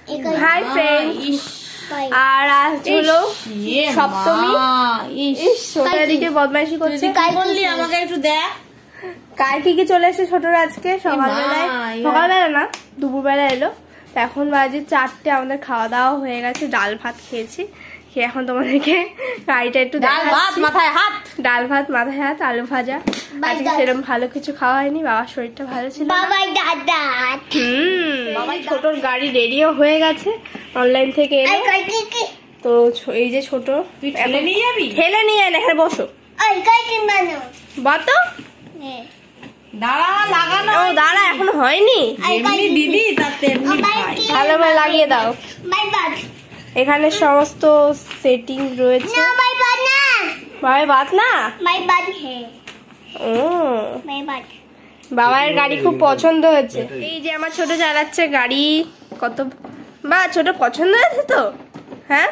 Hi friends, আর আজ হলো সপ্তমী। সোনার দিকে বদমাইশি করছে। আমাকে একটু দেখ কার্তিকে চলে এসেছে ছোটরা আজকে সকালবেলা না দুপুরবেলা এলো। এখন বাজে 4টে। আমাদের খাওয়া দাওয়া হয়ে গেছে, ডাল ভাত খেয়েছি। এখন তোমাদেরকে গাড়িটা একটু ডাল ভাত মাথায় হাত আলু ভাজা। আজকে সেরকম ভালো কিছু খাওয়া হয়নি, বাবার শরীরটা ভালো ছিল। বাবাই ছোটর গাড়ি রেডিও হয়ে গেছে, অনলাইন থেকে এলো। তো এই যে ছোট ঠেলে নিয়ে যাবি, ঠেলে নিয়ে আয় না, এখানে বসো বাতো। দাঁড়া এখনো হয়নি দিদি, তাতে ভালো ভালো লাগিয়ে দাও। এখানে সমস্ত সেটিং রয়েছে। বাবাই বাদ না, বাবার গাড়ি খুব পছন্দ হয়েছে। এই যে আমার ছোট চালাচ্ছে গাড়ি। কত বা ছোট পছন্দ হয়েছে তো? হ্যাঁ,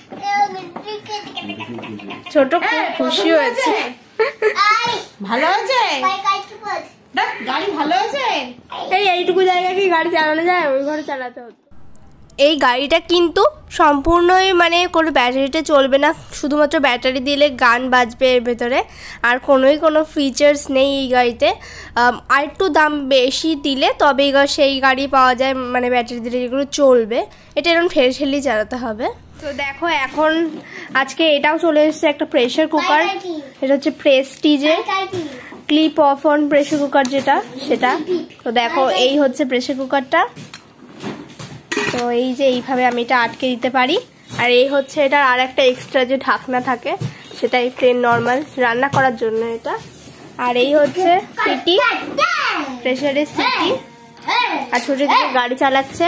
ছোট খুব খুশি হয়েছে। ভালো হয়েছে গাড়ি, ভালো হয়েছে। এইটুকু জায়গা কি গাড়ি চালানো যায়? ওই ঘরে চালাতে হতো। এই গাড়িটা কিন্তু সম্পূর্ণই মানে কোনো ব্যাটারিতে চলবে না, শুধুমাত্র ব্যাটারি দিলে গান বাজবে এর ভেতরে। আর কোনো ফিচার্স নেই এই গাড়িতে। আর একটু দাম বেশি দিলে তবে সেই গাড়ি পাওয়া যায়, মানে ব্যাটারি দিলে যেগুলো চলবে। এটা এরকম ঠেলি চালাতে হবে। তো দেখো এখন আজকে এটাও চলে এসেছে, একটা প্রেসার কুকার। এটা হচ্ছে প্রেস্টিজের clip of on pressure cooker, যেটা সেটা। তো দেখো এই হচ্ছে প্রেসার কুকারটা। তো এই যে এইভাবে আমি এটা আটকে দিতে পারি। আর এই হচ্ছে এটার আর একটা এক্সট্রা যে ঢাকনা থাকে, সেটাই প্লেন নর্মাল রান্না করার জন্য এটা। আর এই হচ্ছে সিটি, প্রেসারের সিটি। আর ছোট দিকে গাড়ি চালাচ্ছে।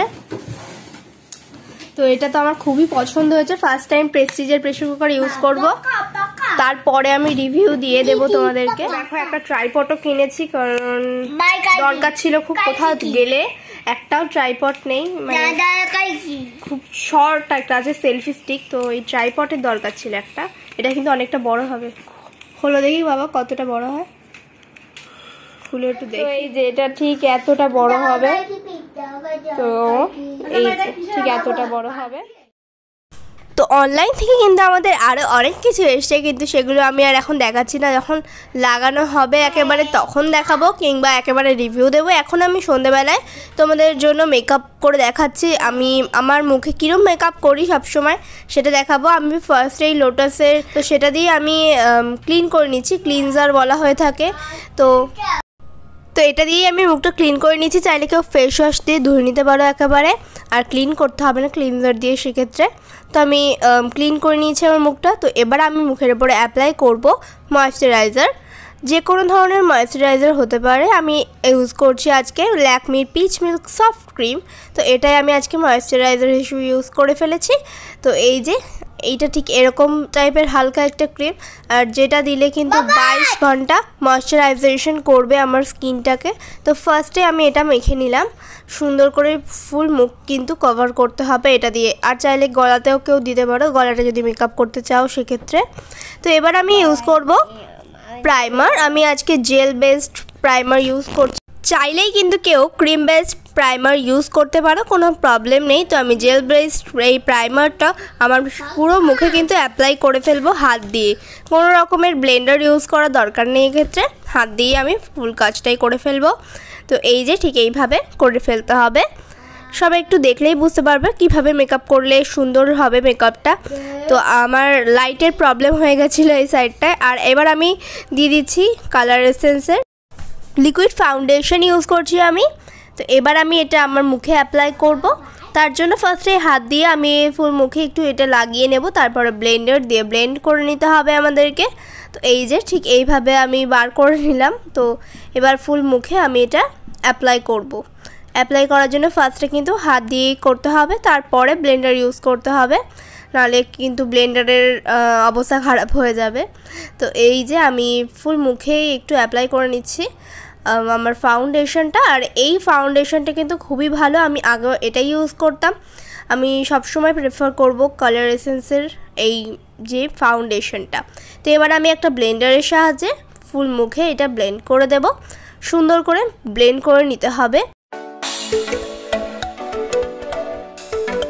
তো এটা তো আমার খুবই পছন্দ হয়েছে। ফার্স্ট টাইম প্রেস্টিজের প্রেসার কুকার ইউজ করব, তারপরে আমি রিভিউ দিয়ে দেবো তোমাদেরকে। দেখো একটা ট্রাইপডও কিনেছি, কারণ দরকার ছিল খুব, কোথাও গেলে। একটাও ট্রাইপড নেই, মানে খুব শর্ট একটা আছে সেলফি স্টিক। তো এই ট্রাইপডের দরকার ছিল একটা। এটা কিন্তু অনেকটা বড় হবে। খোলো দেখি বাবা কতটা বড় হয়, খুলে একটু দেখি। এই যে এটা ঠিক এতটা বড় হবে। তো এই ঠিক এতটা বড় হবে। তো অনলাইন থেকে কিন্তু আমাদের আরও অনেক কিছু এসছে, কিন্তু সেগুলো আমি আর এখন দেখাচ্ছি না। যখন লাগানো হবে একেবারে তখন দেখাবো, কিংবা একেবারে রিভিউ দেবো। এখন আমি সন্ধেবেলায় তোমাদের জন্য মেকআপ করে দেখাচ্ছি। আমি আমার মুখে কীরকম মেকআপ করি সবসময় সেটা দেখাবো। আমি ফার্স্ট এই লোটাসের, তো সেটা দিয়ে আমি ক্লিন করে নিচ্ছি, ক্লিনজার বলা হয়ে থাকে। তো এটা দিয়েই আমি মুখটা ক্লিন করে নিচ্ছি। চাইলে কেউ ফেস ওয়াশ দিয়ে ধুয়ে নিতে পারো একেবারে, আর ক্লিন করতে হবে না ক্লিনজার দিয়ে সেক্ষেত্রে। তো আমি ক্লিন করে নিয়েছি আমার মুখটা। তো এবার আমি মুখের উপরে অ্যাপ্লাই করব ময়েশ্চারাইজার। যে কোনো ধরনের ময়েশ্চারাইজার হতে পারে। আমি ইউজ করছি আজকে ল্যাকমির পিচ মিল্ক সফট ক্রিম। তো এটাই আমি আজকে ময়েশ্চারাইজার হিসেবে ইউজ করে ফেলেছি। তো এই যে এইটা ঠিক এরকম টাইপের হালকা একটা ক্রিম, আর যেটা দিলে কিন্তু 22 ঘন্টা ময়েশ্চারাইজেশন করবে আমার স্কিনটাকে। তো ফার্স্টে আমি এটা মেখে নিলাম সুন্দর করে। ফুল মুখ কিন্তু কভার করতে হবে এটা দিয়ে। আর চাইলে গলাতেও কেউ দিতে পারো, গলাটা যদি মেকআপ করতে চাও সেক্ষেত্রে। তো এবার আমি ইউজ করব প্রাইমার। আমি আজকে জেল বেসড প্রাইমার ইউজ করছি। চাইলেই কিন্তু কেউ ক্রিম বেসড প্রাইমার ইউজ করতে পারো, কোনো প্রবলেম নেই। তো আমি জেল বেসড এই প্রাইমারটা আমার পুরো মুখে কিন্তু অ্যাপ্লাই করে ফেলবো হাত দিয়ে। কোনো রকমের ব্লেন্ডার ইউজ করার দরকার নেই এক্ষেত্রে, হাত দিয়ে আমি ফুল কাজটাই করে ফেলবো। তো এই যে ঠিক এইভাবে করে ফেলতে হবে। সবাই একটু দেখলেই বুঝতে পারবে কিভাবে মেকআপ করলে সুন্দর হবে মেকআপটা। তো আমার লাইটের প্রবলেম হয়ে গেছিলো এই সাইডটায়। আর এবার আমি দিয়ে দিচ্ছি কালার এসেন্সের লিকুইড ফাউন্ডেশন ইউজ করছি আমি। তো এবার আমি এটা আমার মুখে অ্যাপ্লাই করব। তার জন্য ফার্স্টে হাত দিয়ে আমি ফুল মুখে একটু এটা লাগিয়ে নেব, তারপরে ব্লেন্ডার দিয়ে ব্লেন্ড করে নিতে হবে আমাদেরকে। তো এই যে ঠিক এইভাবে আমি বার করে নিলাম। তো এবার ফুল মুখে আমি এটা অ্যাপ্লাই করব। অ্যাপ্লাই করার জন্য ফার্স্টে কিন্তু হাত দিয়েই করতে হবে, তারপরে ব্লেন্ডার ইউজ করতে হবে, নাহলে কিন্তু ব্লেন্ডারের অবস্থা খারাপ হয়ে যাবে। তো এই যে আমি ফুল মুখেই একটু অ্যাপ্লাই করে নিচ্ছি আমার ফাউন্ডেশনটা। আর এই ফাউন্ডেশনটা কিন্তু খুবই ভালো, আমি আগে এটাই ইউজ করতাম। আমি সবসময় প্রেফার করব কালার এসেন্সের এই যে ফাউন্ডেশনটা। তো এবার আমি একটা ব্লেন্ডারের সাহায্যে ফুল মুখে এটা ব্লেন্ড করে দেব। সুন্দর করে ব্লেন্ড করে নিতে হবে।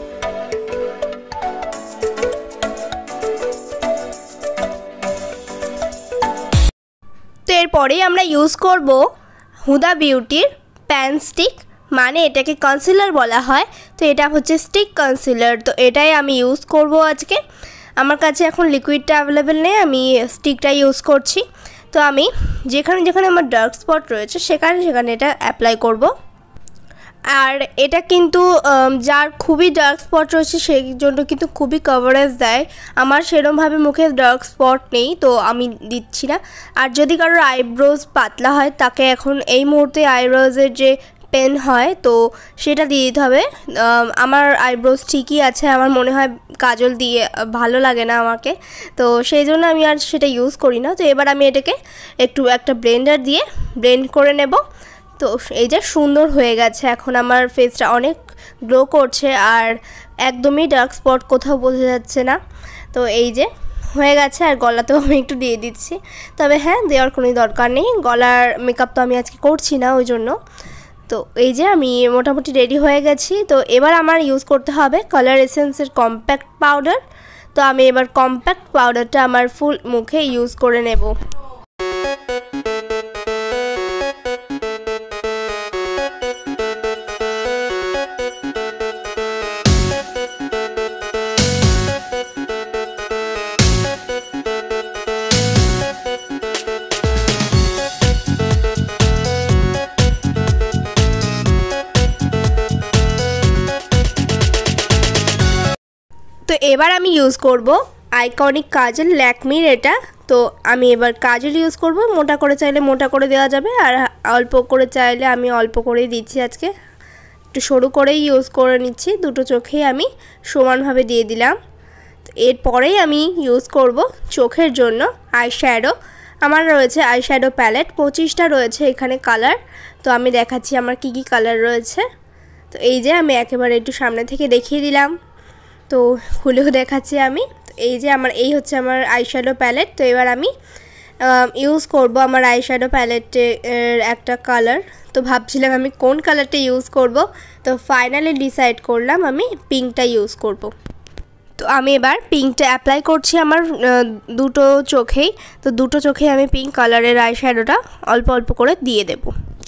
এরপরেই আমরা ইউজ করব হুদা বিউটির প্যান স্টিক, মানে এটাকে কনসিলার বলা হয়, তো এটা হচ্ছে স্টিক কনসিলার। তো এটাই আমি ইউজ করব আজকে। আমার কাছে এখন লিকুইডটা অ্যাভেলেবেল নেই, আমি স্টিকটা ইউজ করছি। তো আমি যেখানে যেখানে আমার ডার্ক স্পট রয়েছে সেখানে সেখানে এটা অ্যাপ্লাই করব। আর এটা কিন্তু যার খুবই ডার্ক স্পট রয়েছে সেই জন্য কিন্তু খুবই কভারেজ দেয়। আমার সেরকমভাবে মুখে ডার্ক স্পট নেই, তো আমি দিচ্ছি না। আর যদি কারোর আইব্রোজ পাতলা হয় তাকে এখন এই মুহূর্তে আইব্রোজের যে পেন হয় তো সেটা দিয়ে দিতে হবে। আমার আইব্রোজ ঠিকই আছে, আমার মনে হয় কাজল দিয়ে ভালো লাগে না আমাকে, তো সেই জন্য আমি আর সেটা ইউজ করি না। তো এবার আমি এটাকে একটা ব্লেন্ডার দিয়ে ব্লেন্ড করে নেব। তো এই যে সুন্দর হয়ে গেছে, এখন আমার ফেসটা অনেক গ্লো করছে আর একদমই ডার্ক স্পট কোথাও বোঝা যাচ্ছে না। তো এই যে হয়ে গেছে। আর গলাতেও আমি একটু দিয়ে দিচ্ছি, তবে হ্যাঁ দেওয়ার কোনো দরকার নেই, গলার মেকআপ তো আমি আজকে করছি না ওই জন্য। তো এই যে আমি মোটামুটি রেডি হয়ে গেছি। তো এবার আমার ইউজ করতে হবে কালার এসেন্সের কম্প্যাক্ট পাউডার। তো আমি এবার কম্প্যাক্ট পাউডারটা আমার ফুল মুখে ইউজ করে নেব। তো এবার আমি ইউজ করব আইকনিক কাজল ল্যাকমির এটা। তো আমি এবার কাজল ইউজ করব, মোটা করে চাইলে মোটা করে দেওয়া যাবে, আর অল্প করে চাইলে আমি অল্প করেই দিচ্ছি। আজকে একটু সরু করেই ইউজ করে নিচ্ছি, দুটো চোখেই আমি সমানভাবে দিয়ে দিলাম। তো এরপরেই আমি ইউজ করব চোখের জন্য আইশ্যাডো। আমার রয়েছে আইশ্যাডো প্যালেট 25টা রয়েছে এখানে কালার। তো আমি দেখাচ্ছি আমার কি কি কালার রয়েছে। তো এই যে আমি একেবারে একটু সামনে থেকে দেখিয়ে দিলাম, তো খুলেও দেখাচ্ছি আমি। তো এই যে এই হচ্ছে আমার আইশ্যাডো প্যালেট। তো এবার আমি ইউজ করব আমার আইশ্যাডো প্যালেটের একটা কালার। তো ভাবছিলাম আমি কোন কালারটা ইউজ করব, তো ফাইনালি ডিসাইড করলাম আমি পিঙ্কটা ইউজ করব। তো আমি এবার পিঙ্কটা অ্যাপ্লাই করছি আমার দুটো চোখেই। তো দুটো চোখে আমি পিঙ্ক কালারের আইশ্যাডোটা অল্প অল্প করে দিয়ে দেব।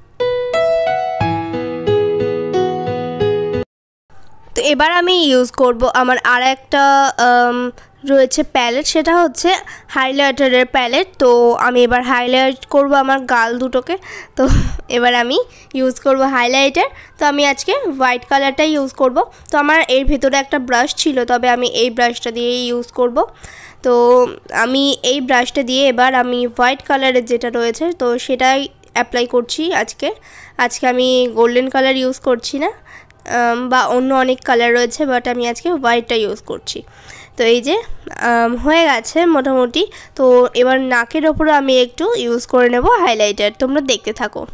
তো এবার আমি ইউজ করব আমার আর একটা রয়েছে প্যালেট, সেটা হচ্ছে হাইলাইটারের প্যালেট। তো আমি এবার হাইলাইট করব আমার গাল দুটোকে। তো এবার আমি ইউজ করব হাইলাইটার। তো আমি আজকে হোয়াইট কালারটাই ইউজ করব। তো আমার এর ভেতরে একটা ব্রাশ ছিল, তবে আমি এই ব্রাশটা দিয়েই ইউজ করব। তো আমি এই ব্রাশটা দিয়ে এবার আমি হোয়াইট কালারের যেটা রয়েছে তো সেটাই অ্যাপ্লাই করছি আজকে আমি গোল্ডেন কালার ইউজ করছি না, বা অন্য অনেক কালার রয়েছে, বাট আমি আজকে হোয়াইটটা ইউজ করছি। তো এই যে হয়ে গেছে মোটামুটি। তো এবার নাকের ওপরে আমি একটু ইউজ করে নেব হাইলাইটার, তোমরা দেখতে থাকো।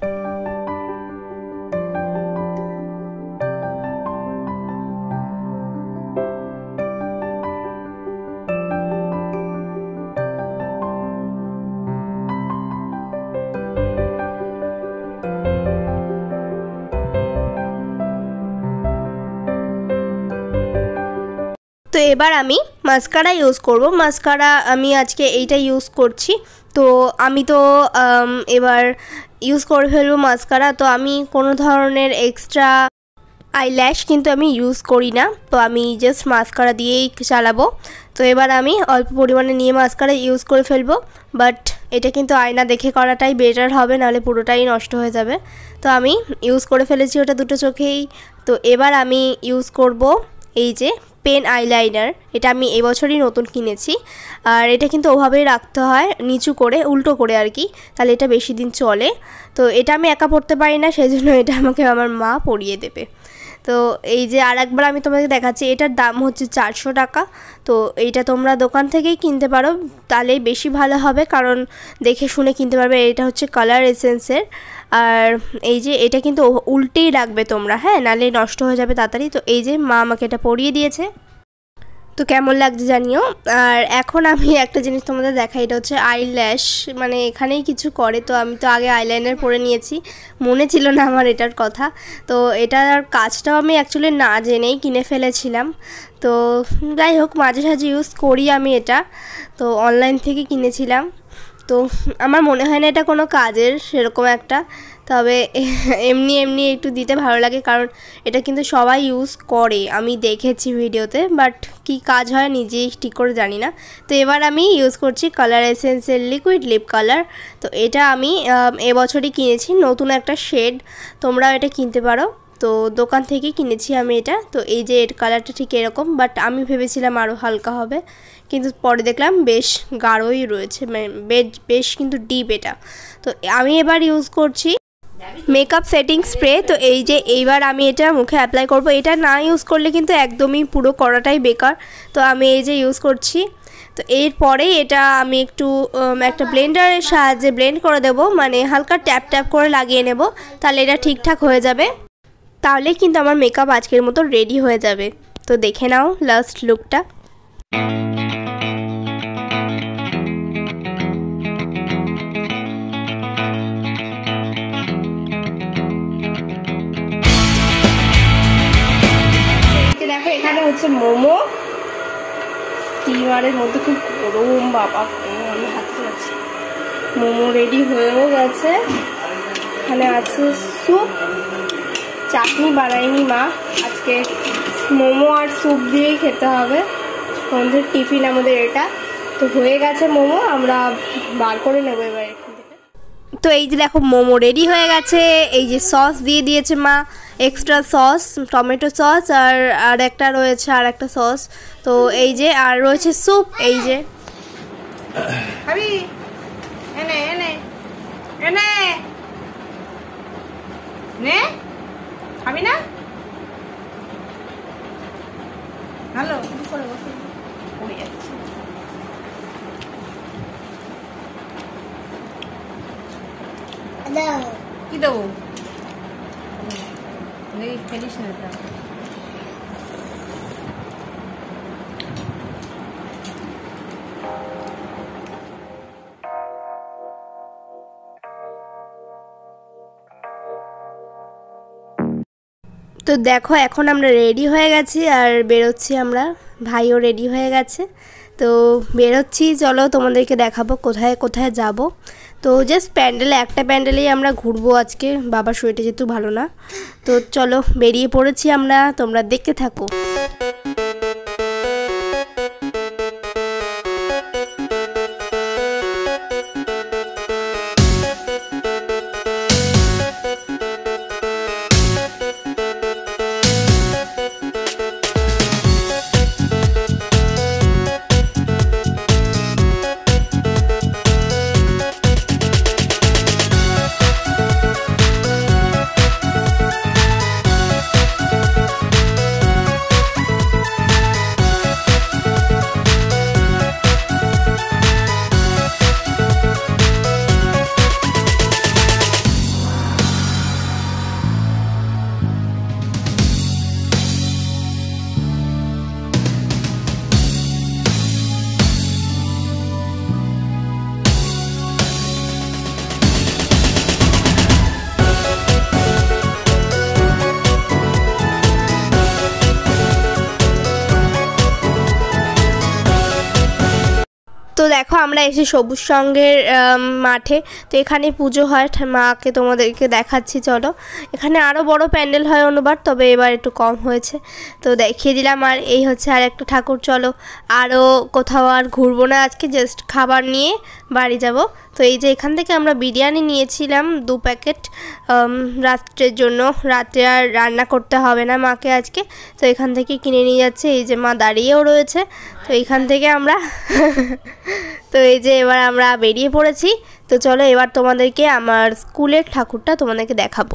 তো এবার আমি মাস্কারা ইউজ করব। মাস্কারা আমি আজকে এইটা ইউজ করছি। তো আমি তো এবার ইউজ করে ফেলবো মাস্কারা। তো আমি কোনো ধরনের এক্সট্রা আইল্যাশ কিন্তু আমি ইউজ করি না, তো আমি জাস্ট মাস্কারা দিয়েই চালাবো। তো এবার আমি অল্প পরিমাণে নিয়ে মাস্কারা ইউজ করে ফেলবো, বাট এটা কিন্তু আয়না দেখে করাটাই বেটার হবে, নাহলে পুরোটাই নষ্ট হয়ে যাবে। তো আমি ইউজ করে ফেলেছি ওটা দুটো চোখেই। তো এবার আমি ইউজ করব এই যে পেন আইলাইনার। এটা আমি এবছরই নতুন কিনেছি, আর এটা কিন্তু ওভাবেই রাখতে হয় নিচু করে, উল্টো করে আর কি, তাহলে এটা বেশি দিন চলে। তো এটা আমি একা পড়তে পারি না, সেই জন্য এটা আমাকে আমার মা পরিয়ে দেবে। তো এই যে আর একবার আমি তোমাকে দেখাচ্ছি, এটার দাম হচ্ছে 400 টাকা। তো এইটা তোমরা দোকান থেকেই কিনতে পারো, তাহলেই বেশি ভালো হবে, কারণ দেখে শুনে কিনতে পারবে। এটা হচ্ছে কালার এসেন্সের। আর এই যে এটা কিন্তু উল্টেই রাখবে তোমরা, হ্যাঁ, নাহলে নষ্ট হয়ে যাবে তাড়াতাড়ি। তো এই যে মা আমাকে এটা পরিয়ে দিয়েছে, তো কেমন লাগছে জানিও। আর এখন আমি একটা জিনিস তোমাদের দেখাই, এটা হচ্ছে আইল্যাশ, মানে এখানেই কিছু করে। তো আমি তো আগে আইলাইনার পরে নিয়েছি, মনে ছিল না আমার এটার কথা। তো এটার কাজটাও আমি অ্যাকচুয়ালি না জেনেই কিনে ফেলেছিলাম। তো যাই হোক, মাঝে সাঝে ইউজ করি আমি এটা, তো অনলাইন থেকে কিনেছিলাম। তো আমার মনে হয় না এটা কোনো কাজের সেরকম একটা, তবে এমনি এমনি একটু দিতে ভালো লাগে, কারণ এটা কিন্তু সবাই ইউজ করে, আমি দেখেছি ভিডিওতে, বাট কি কাজ হয় নিজেই ঠিক করে জানি না। তো এবার আমি ইউজ করছি কালার এসেন্সের লিকুইড লিপ কালার। তো এটা আমি এবছরই কিনেছি, নতুন একটা শেড, তোমরাও এটা কিনতে পারো। তো দোকান থেকে কিনেছি আমি এটা। তো এই যে এর কালারটা ঠিক এরকম, বাট আমি ভেবেছিলাম আরও হালকা হবে, কিন্তু পরে দেখলাম বেশ গাঢ়ই রয়েছে, মানে বেশ কিন্তু ডিপ এটা। তো আমি এবার ইউজ করছি মেকআপ সেটিং স্প্রে। তো এই যে এইবার আমি এটা মুখে অ্যাপ্লাই করব, এটা না ইউজ করলে কিন্তু একদমই পুরো করাটাই বেকার। তো আমি এই যে ইউজ করছি। তো এরপরে এটা আমি একটু একটা ব্লেন্ডারের সাহায্যে ব্লেন্ড করে দেব, মানে হালকা ট্যাপ ট্যাপ করে লাগিয়ে নেব, তাহলে এটা ঠিকঠাক হয়ে যাবে। তাহলে কিন্তু আমার মেকআপ আজকের মতো রেডি হয়ে যাবে। তো দেখে নাও লাস্ট লুকটা। দেখো এখানে হচ্ছে মোমো, স্টিমারের মধ্যে খুব গরম, বাবা আমি হাতে পাচ্ছি। মোমো রেডি হয়েও গেছে, এখানে আছে স্যুপ, চাটনি বানায়নি মা, আজকে মোমো আর স্যুপ দিয়েই খেতে হবে, সন্ধ্যের টিফিন আমাদের এটা। তো হয়ে গেছে মোমো, আমরা বার করে নেবো এবার এখান থেকে। তো এই যে দেখো মোমো রেডি হয়ে গেছে, এই যে সস দিয়ে দিয়েছে মা, এক্সট্রা সস, টমেটো সস, আর একটা রয়েছে আর একটা সস। তো এই যে আর রয়েছে স্যুপ, এই যে এনে এনে এনে নে খাবি না? হ্যালো পড়ে যাচ্ছে। কি দেবো? ফেলিস না। তো দেখো এখন আমরা রেডি হয়ে গেছি আর বেরোচ্ছি আমরা, ভাইও রেডি হয়ে গেছে। তো বেরোচ্ছি, চলো তোমাদেরকে দেখাবো কোথায় কোথায় যাব। তো জাস্ট একটা প্যান্ডেলেই আমরা ঘুরবো আজকে, বাবার শরীরটা যেহেতু ভালো না। তো চলো বেরিয়ে পড়েছি আমরা, তোমরা দেখতে থাকো। তো দেখো আমরা এসে সবুজ সঙ্গের মাঠে, তো এখানে পুজো হয়, মাকে তোমাদেরকে দেখাচ্ছি চলো। এখানে আরও বড় প্যান্ডেল হয় অনুবার, তবে এবার একটু কম হয়েছে, তো দেখিয়ে দিলাম। আর এই হচ্ছে আর একটা ঠাকুর। চলো আরও কোথাও আর ঘুরবো না আজকে, জাস্ট খাবার নিয়ে বাড়ি যাব। তো এই যে এখান থেকে আমরা বিরিয়ানি নিয়েছিলাম 2 প্যাকেট রাত্রের জন্য, রাত্রে আর রান্না করতে হবে না মাকে আজকে, তো এখান থেকে কিনে নিয়ে যাচ্ছে। এই যে মা দাঁড়িয়েও রয়েছে, তো এখান থেকে আমরা তো এই যে এবার আমরা বেরিয়ে পড়েছি। তো চলো এবার তোমাদেরকে আমার স্কুলের ঠাকুরটা তোমাদেরকে দেখাবো।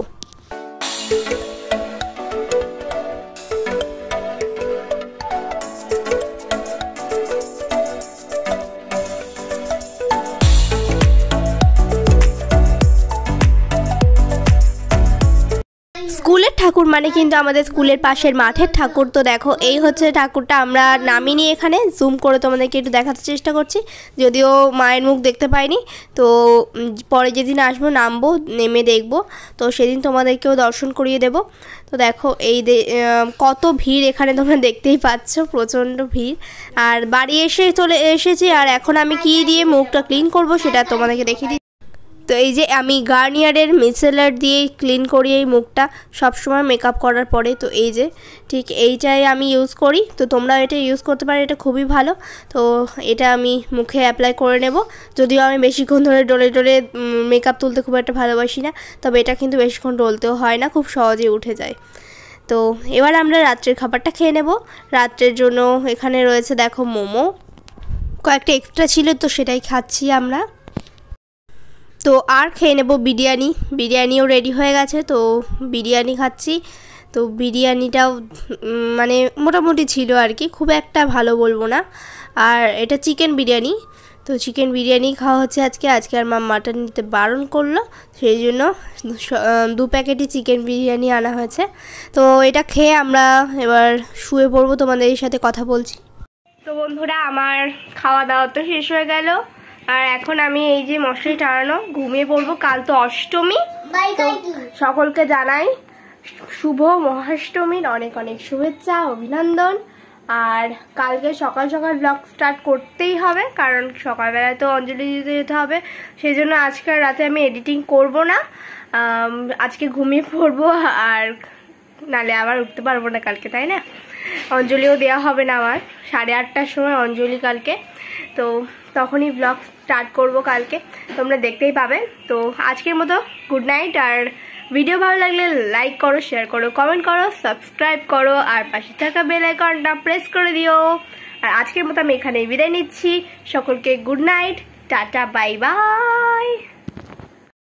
স্কুলের ঠাকুর মানে কিন্তু আমাদের স্কুলের পাশের মাঠের ঠাকুর। তো দেখো এই হচ্ছে ঠাকুরটা, আমরা নামিনি, এখানে জুম করে তোমাদেরকে একটু দেখাতে চেষ্টা করছি, যদিও মায়ের মুখ দেখতে পাইনি। তো পরে যেদিন আসবো নামবো, নেমে দেখবো, তো সেদিন তোমাদেরকেও দর্শন করিয়ে দেব। তো দেখো এই কত ভিড় এখানে তোমরা দেখতেই পাচ্ছ, প্রচণ্ড ভিড়। আর বাড়ি চলে এসেছি, আর এখন আমি কি দিয়ে মুখটা ক্লিন করব সেটা তোমাদেরকে দেখিয়ে দিই। তো এই যে আমি গার্নিয়ারের মিসেলার দিয়ে ক্লিন করি এই মুখটা সবসময় মেকআপ করার পরে। তো এই যে ঠিক এইটাই আমি ইউজ করি, তো তোমরা এটা ইউজ করতে পারো, এটা খুবই ভালো। তো এটা আমি মুখে অ্যাপ্লাই করে নেব, যদিও আমি বেশিক্ষণ ধরে ডলে মেকআপ তুলতে খুব একটা ভালোবাসি না, তবে এটা কিন্তু বেশিক্ষণ ডলতেও হয় না, খুব সহজেই উঠে যায়। তো এবার আমরা রাত্রের খাবারটা খেয়ে নেব। রাত্রের জন্য এখানে রয়েছে দেখো মোমো, কয়েকটা এক্সট্রা ছিল তো সেটাই খাচ্ছি আমরা। তো আর খেয়ে নেব বিরিয়ানিও রেডি হয়ে গেছে, তো বিরিয়ানি খাচ্ছি। তো বিরিয়ানিটাও মানে মোটামুটি ছিল আর কি, খুব একটা ভালো বলবো না। আর এটা চিকেন বিরিয়ানি, তো চিকেন বিরিয়ানি খাওয়া হচ্ছে আজকে। আর মা মাটন নিতে বারণ করলো, সেই জন্য 2 প্যাকেটই চিকেন বিরিয়ানি আনা হয়েছে। তো এটা খেয়ে আমরা এবার শুয়ে পড়বো, তোমাদের সাথে কথা বলছি। তো বন্ধুরা, আমার খাওয়া দাওয়া তো শেষ হয়ে গেল, আর এখন আমি এই যে মশারি টানানো ঘুমিয়ে পড়বো। কাল তো অষ্টমী, তো সকলকে জানাই শুভ মহাষ্টমীর অনেক অনেক শুভেচ্ছা, অভিনন্দন। আর কালকে সকাল সকাল ব্লগ স্টার্ট করতেই হবে, কারণ সকালবেলায় তো অঞ্জলি দিতে যেতে হবে। সেই জন্য আজকের রাতে আমি এডিটিং করব না, আজকে ঘুমিয়ে পড়বো, আর নালে আবার উঠতে পারবো না কালকে, তাই না? অঞ্জলিও দেওয়া হবে না আমার, 8:30টার সময় অঞ্জলি কালকে, তো তখনই ব্লগ স্টার্ট করব কালকে, তোমরা দেখতেই পাবে। তো আজকের মতো গুড নাইট। আর ভিডিও ভালো লাগলে লাইক করো, শেয়ার করো, কমেন্ট করো, সাবস্ক্রাইব করো, আর পাশে থাকা বেল আইকনটা প্রেস করে দিও। আর আজকের মতো আমি এখানেই বিদায় নিচ্ছি, সকলকে good night, tata, bye by.